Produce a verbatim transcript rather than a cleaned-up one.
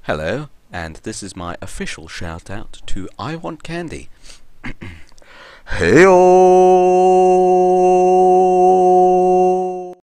Hello, and this is my official shout out to AyeWantCandy. Heyo!